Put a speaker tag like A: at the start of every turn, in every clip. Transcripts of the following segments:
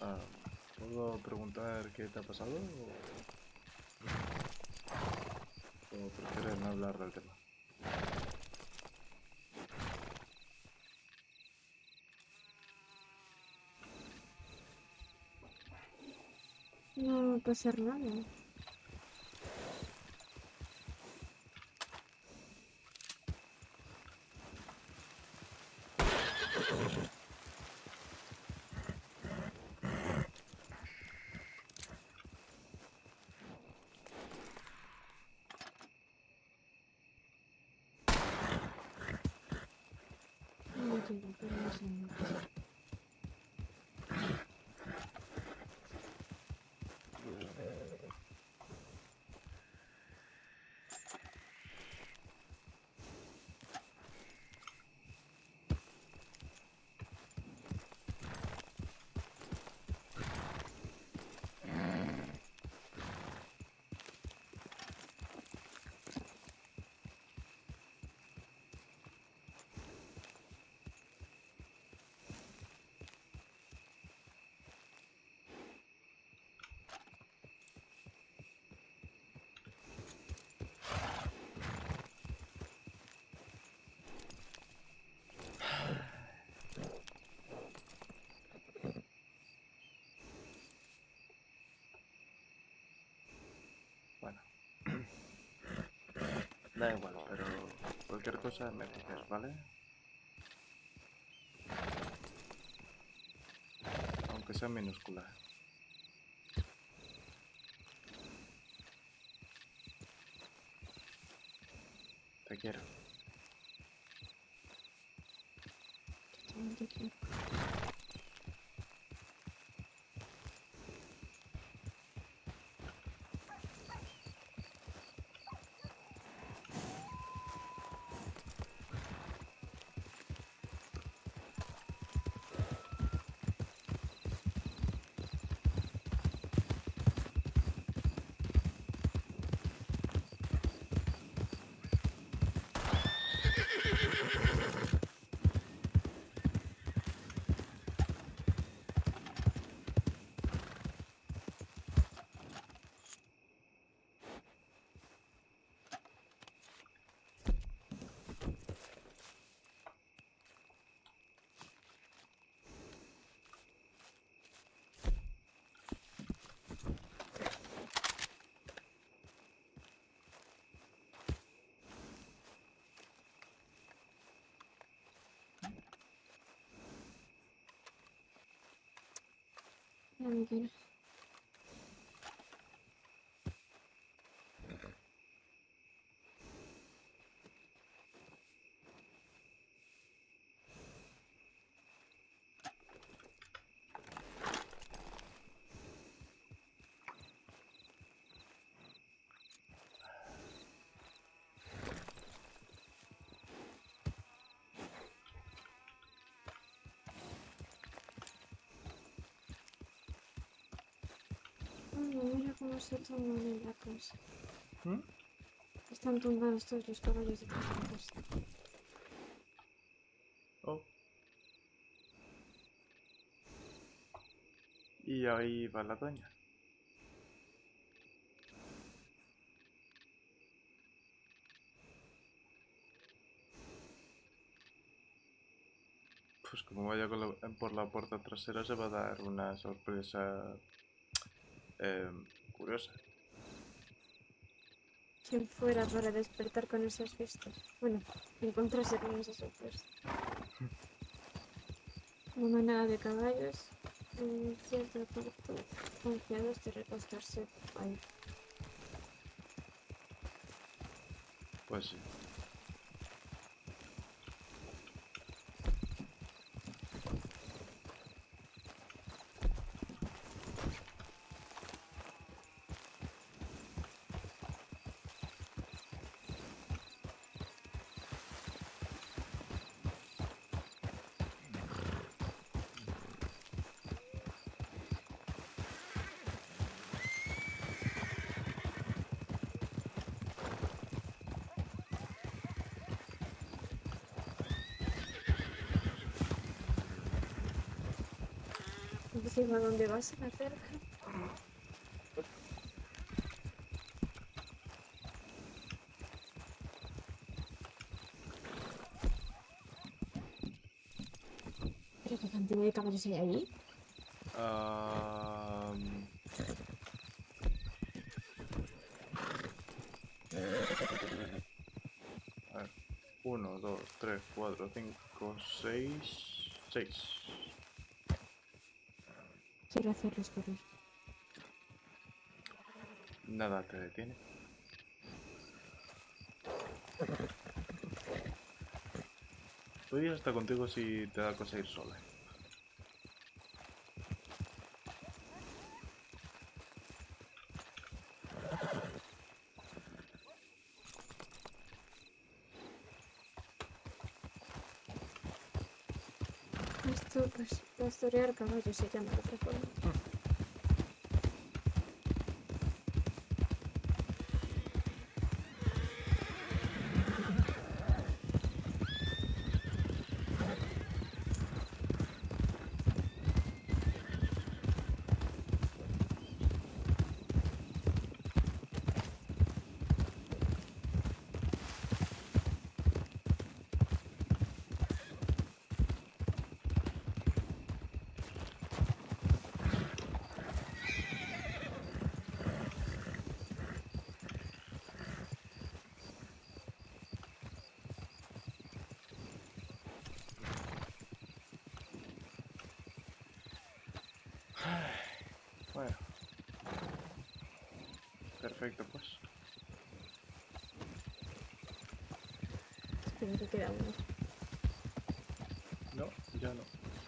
A: Ah, ¿puedo preguntar qué te ha pasado o prefieres no hablar del tema?
B: No va a pasar nada. No quiero, pero no sé nada.
A: Bueno, da igual, pero cualquier cosa me dices, ¿vale? Aunque sea minúscula. Te quiero.
B: También te quiero. Tranquila. Ay, mira cómo se tumban en la casa.
A: ¿Mm?
B: Están tumbados todos los caballos de la casa.
A: Oh, y ahí va la doña. Pues como vaya por la puerta trasera se va a dar una sorpresa curiosa.
B: Quien fuera para despertar con esas vistas. Bueno, encontrarse con esas sorpresas. Una manada de caballos en cierto punto confiados de recostarse ahí.
A: Pues sí.
B: encima donde vas en la cerca. ¿Pero qué cantidad de caballos hay ahí?
A: Am, a ver. 1, 2, 3, 4, 5, 6. 6.
B: Quiero hacerlos correr.
A: Nada te detiene. Podrías estar contigo si te da cosa ir sola.
B: Esto, pues, pastorear caballos se llama de otra forma.
A: Bueno. Perfecto, pues.
B: Espero que queda uno.
A: No, ya no.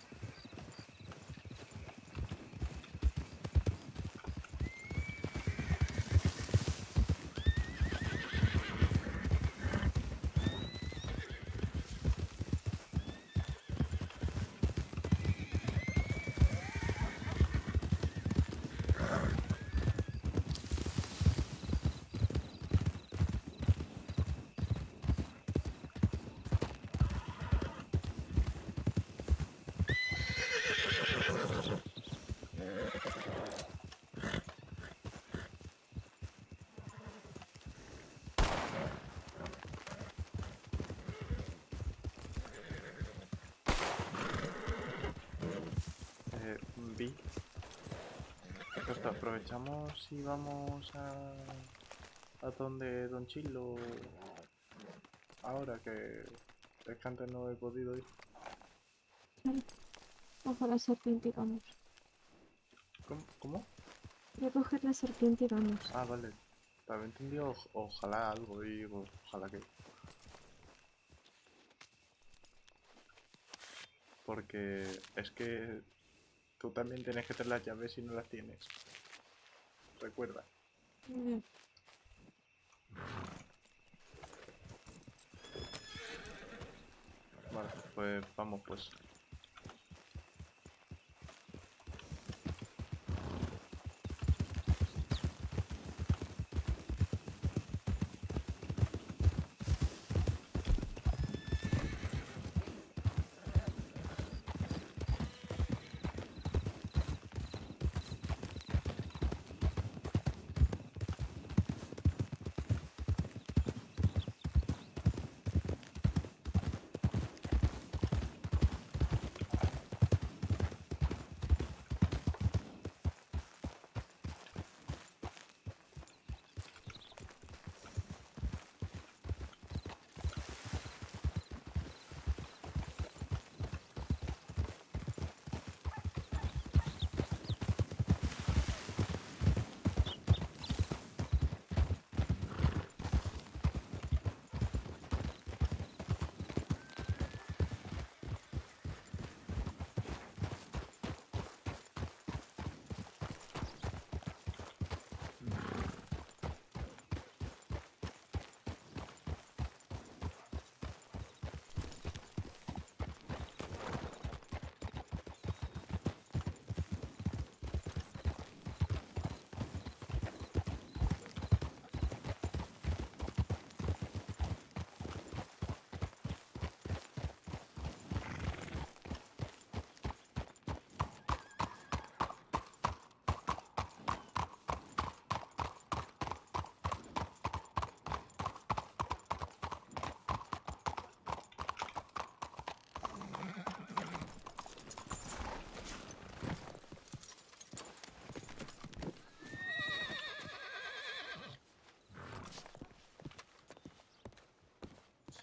A: Vi. Pues aprovechamos y vamos a donde Don Chilo. Ahora que es que antes no he podido ir.
B: Ojo la serpiente y vamos.
A: ¿Cómo?
B: Voy a coger la serpiente y vamos.
A: Ah, vale. Te había entendido ojalá algo y digo, ojalá que. Porque es que tú también tienes que tener las llaves si no las tienes. Recuerda.
B: Bien.
A: Vale, pues vamos pues.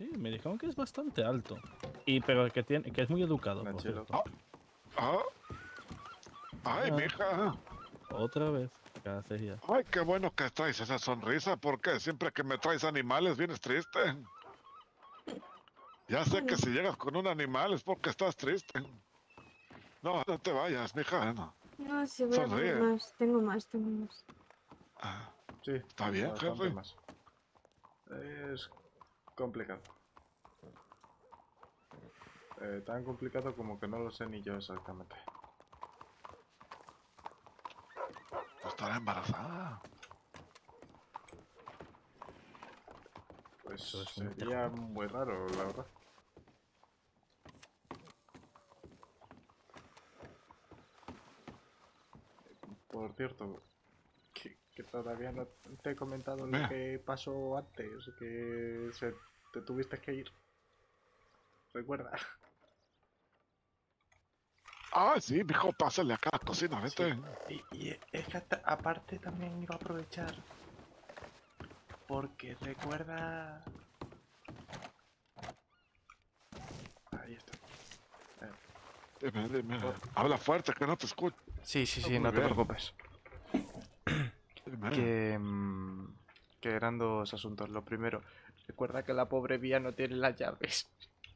C: Sí, me dijeron que es bastante alto. Pero que es muy educado, por
A: Nachelo.
C: cierto.
D: Ah, ay,
C: Ah.
D: mija.
C: Otra vez, ¿qué haces ya?
D: Ay, qué bueno que traes esa sonrisa, porque siempre que me traes animales vienes triste. Ya sé que
B: Bueno,
D: si llegas con un animal es porque estás triste. No, no te vayas, mija. No.
B: no, sí voy a poner
D: Sonríe.
B: más. Tengo más, tengo más.
D: Ah,
A: Sí,
D: está bien,
A: bastante
D: Henry.
A: más. Es complicado. Tan complicado como que no lo sé ni yo exactamente.
D: No estará embarazada.
A: Pues
C: Eso es un
A: sería
C: tejón.
A: muy raro, la verdad. Por cierto, que todavía no te he comentado lo
D: Ve.
A: que pasó antes, que te tuviste que ir. Recuerda.
D: Ah, sí, mijo, pásale acá a la cocina,
A: Sí.
D: vete.
A: Y es que aparte también iba a aprovechar. Porque recuerda. Ahí está.
D: Dime.
A: Por-
D: Habla fuerte, que no te escucho.
A: Sí, sí,
D: Ah,
A: sí,
D: muy
A: no te
D: bien.
A: preocupes.
D: Dime.
A: Que eran dos asuntos. Lo primero, recuerda que la pobre Vía no tiene las llaves.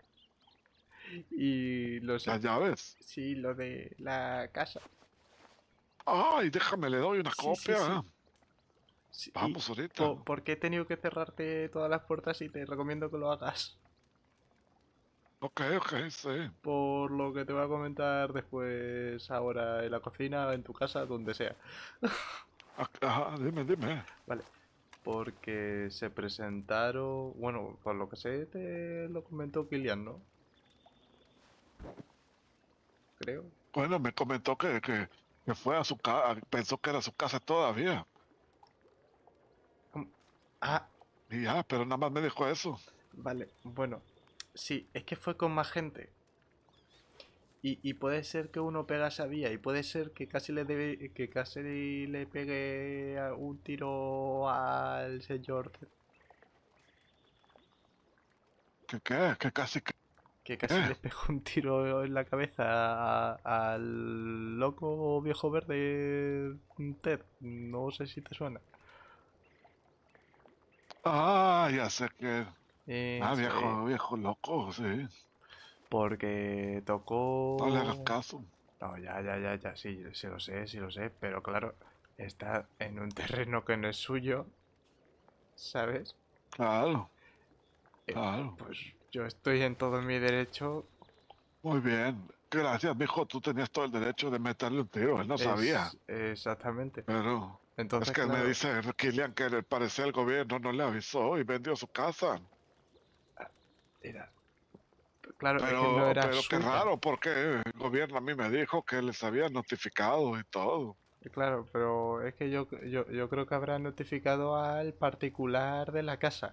A: Y lo sé.
D: Las llaves.
A: Sí, lo de la casa.
D: Ay, déjame, le doy una
A: Sí, sí, sí.
D: copia.
A: Sí, y
D: Vamos ahorita.
A: porque he tenido que cerrarte todas las puertas y te recomiendo que lo hagas.
D: Ok, sí.
A: Por lo que te voy a comentar después, ahora en la cocina, en tu casa, donde sea.
D: Ajá, dime.
A: Vale. Porque se presentaron. Bueno, por lo que sé, te lo comentó Kilian, ¿no? Creo.
D: Bueno, me comentó que fue a su casa, pensó que era su casa todavía.
A: ¿Cómo? Ah,
D: Y ya, pero nada más me dijo eso.
A: vale. Bueno, sí, es que fue con más gente. Y puede ser que uno pega esa vía y puede ser que que casi le pegue un tiro al señor
D: Que casi que.
A: que casi le pegó un tiro en la cabeza al loco viejo verde Ted. No sé si te suena.
D: Ah, ya sé que. Ah,
A: Sí,
D: viejo loco, sí.
A: porque
D: No le hagas
A: tocó.
D: caso.
A: No, ya, sí lo sé, pero claro, está en un terreno que no es suyo, ¿sabes?
D: Claro,
A: Eh,
D: claro.
A: pues yo estoy en todo mi derecho.
D: Muy bien. Gracias, mijo. Tú tenías todo el derecho de meterle un tiro. Él no sabía.
A: Es exactamente.
D: Pero es
A: Entonces,
D: que me
A: claro,
D: dice Kilian que al parecer el gobierno no le avisó y vendió su casa.
A: era, claro, es que no era
D: Pero qué
A: suya.
D: raro, porque el gobierno a mí me dijo que les había notificado y todo.
A: Claro, pero es que yo creo que habrá notificado al particular de la casa.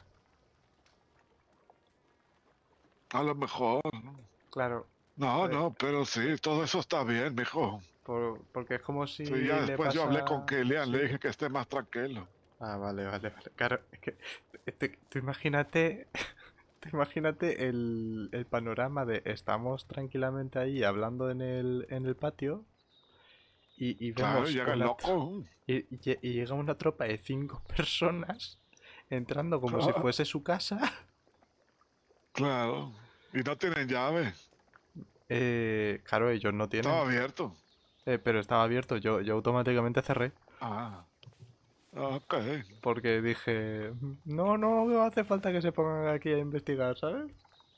D: A lo mejor. ¿No?
A: Claro,
D: No,
A: eh,
D: pero sí, todo eso está bien, mijo.
A: porque es como si
D: Sí, ya
A: le
D: después yo hablé con
A: pasa.
D: Kilian, le
A: Sí.
D: dije que esté más tranquilo.
A: Ah, vale. Claro, es que tú imagínate, tú imagínate el panorama de estamos tranquilamente ahí hablando en el patio y
D: Claro,
A: vemos
D: llega el loco.
A: y llega una tropa de 5 personas entrando como si
D: Claro,
A: fuese su casa.
D: claro. Y no tienen llave.
A: Claro, ellos no
D: Estaba
A: tienen,
D: abierto.
A: pero estaba abierto. Yo automáticamente cerré
D: Ah, ok.
A: porque dije, no hace falta que se pongan aquí a investigar, ¿sabes?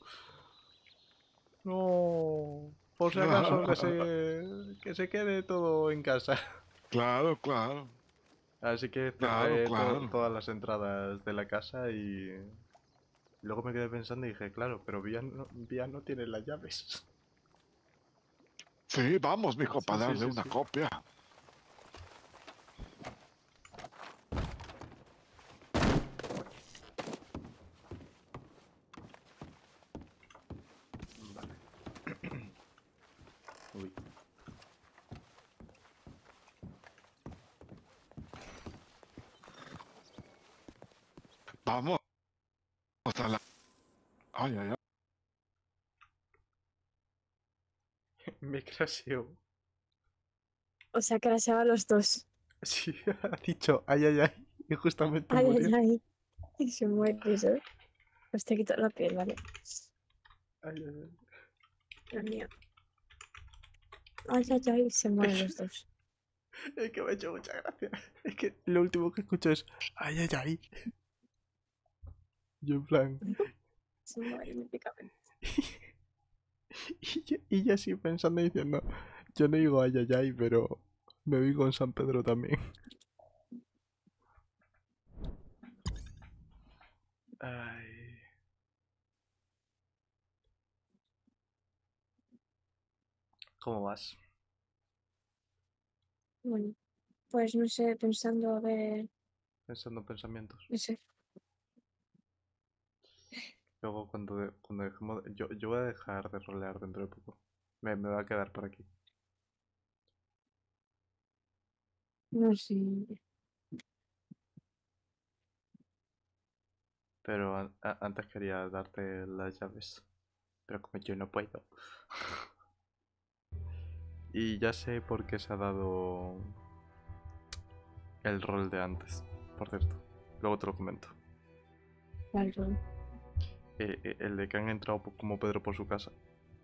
A: No, por si acaso que se quede todo en casa.
D: Claro,
A: Así que
D: claro,
A: cerré
D: claro.
A: todas las entradas de la casa y luego me quedé pensando y dije, claro, pero Vía no tiene las llaves.
D: Sí, vamos, mijo,
A: Sí,
D: para
A: sí,
D: darle
A: sí,
D: una
A: sí.
D: copia.
A: Vale. Uy.
D: Vamos a la, Ay, ay, ay.
A: Me crasheó.
B: O sea, crasheaba a los dos.
A: Sí, ha dicho ay, ay, ay. Y justamente
B: Ay,
A: murió.
B: ay, ay. Y se muere eso. Pues te quito la piel, ¿vale?
A: Ay, ay, ay.
B: Dios mío. Ay, ay, ay. Se mueren los dos.
A: Es que me ha hecho mucha gracia. Es que lo último que escucho es ay, ay, ay. Yo en plan.
B: Se mueren míticamente.
A: Y yo así pensando y diciendo, yo no digo ay, ay, ay, pero me vi con San Pedro también. Ay. ¿Cómo vas?
B: Bueno, pues no sé, pensando a ver.
A: Pensando pensamientos.
B: No sé.
A: Luego cuando dejemos... Yo voy a dejar de rolear dentro de poco. Me va a quedar por aquí.
B: No sé.
A: Pero antes quería darte las llaves. Pero como yo no puedo. Y ya sé por qué se ha dado el rol de antes. Por cierto. Luego te lo comento.
B: ¿Cuál rol?
A: El de que han entrado como Pedro por su casa.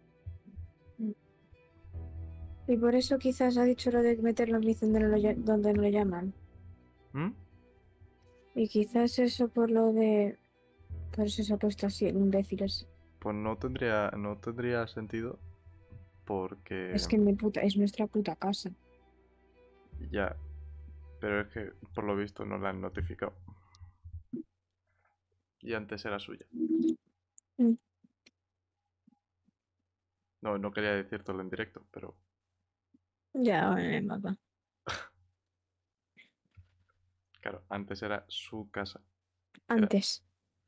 B: Y por eso quizás ha dicho lo de meterlo en donde donde no lo llaman.
A: ¿Mm?
B: Y quizás eso por lo de. Por eso se ha puesto así, imbéciles.
A: Pues no tendría sentido porque
B: Es que es nuestra puta casa.
A: ya, pero es que por lo visto no la han notificado y antes era suya.
B: Mm.
A: No, no quería decírtelo en directo, pero
B: Ya, mamá.
A: claro, antes era su casa. Era
B: Antes.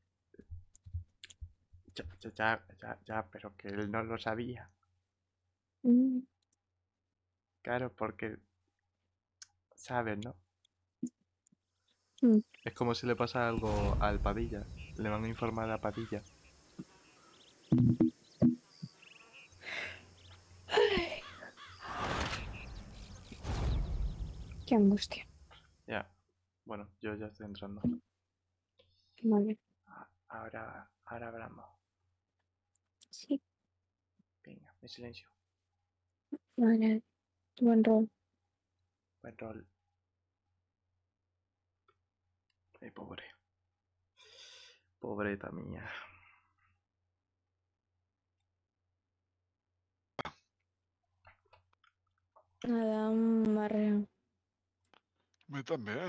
A: ya, pero que él no lo sabía.
B: Mm,
A: Claro, porque sabes, ¿no?
B: mm.
A: Es como si le pasa algo al Padilla. Le van a informar a Padilla.
B: Qué angustia.
A: Ya, bueno, yo ya estoy entrando.
B: Vale.
A: Ahora hablamos.
B: Sí,
A: Venga, en silencio.
B: vale. Buen rol.
A: Buen rol. Ay, pobre. Pobreta mía.
B: Nada, un marreo.
D: A mí también.